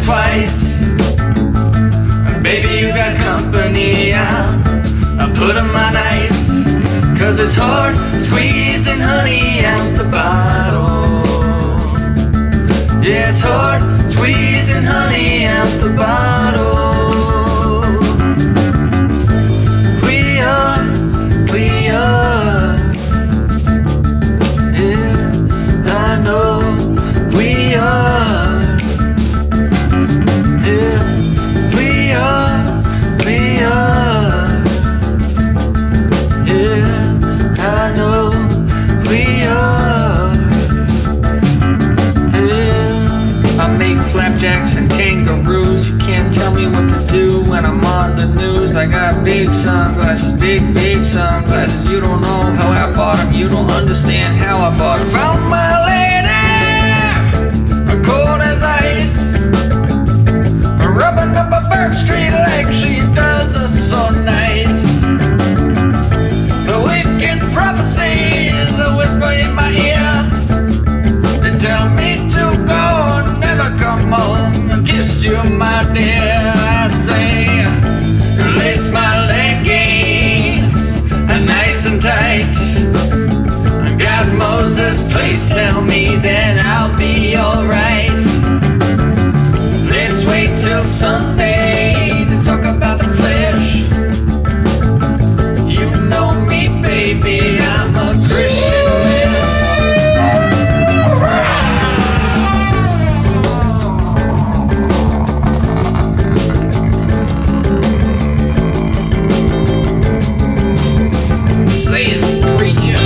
twice. Baby, you got company, I'll put 'em on ice. Cause it's hard squeezing honey out the bottle. Yeah, it's hard squeezing honey out the bottle. We are, yeah, I know we are, yeah, we are, yeah, I know we are, yeah. I make flapjacks and kangaroos. You can't tell me what to do when I'm on the news. I got big sunglasses, big sunglasses. You don't know how I bought them, you don't understand how I bought them. Found my lady, cold as ice, rubbing up a birch tree like she does us so nice. The wicked prophecies, the whisper in my ear, they tell me to go and never come home and kiss you, my dear. I say, lace my leggings nice and tight. God, Moses, please tell me that I'll be alright. Let's wait till Sunday to talk about the flesh. You know me, baby, I'm a Christian mess. Say it, preacher.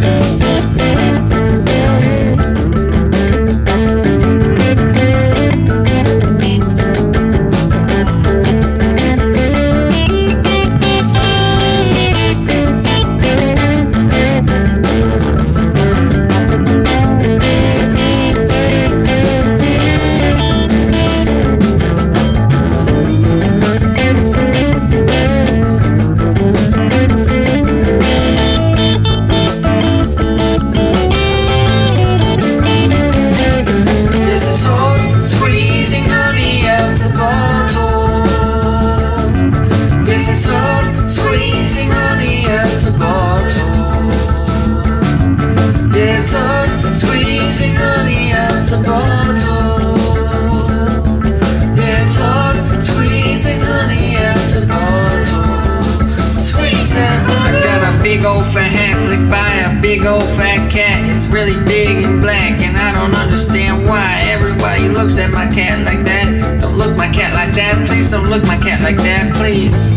Squeezing honey out a bottle. Yeah, it's hard squeezing honey out a bottle. Yeah, it's hard squeezing honey out a bottle. Squeeze that honey. I got a big old fat hat licked by a big old fat cat. It's really big and black, and I don't understand why everybody looks at my cat like that. Don't look my cat like that, please. Don't look my cat like that, please.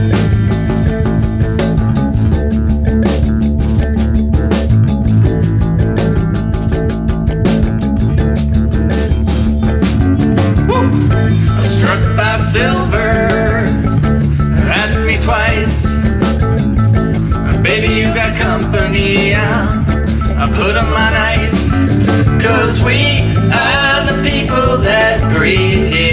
Struck by silver, ask me twice. Baby, you got company, I put 'em on ice. Cause we are the people that breathe here.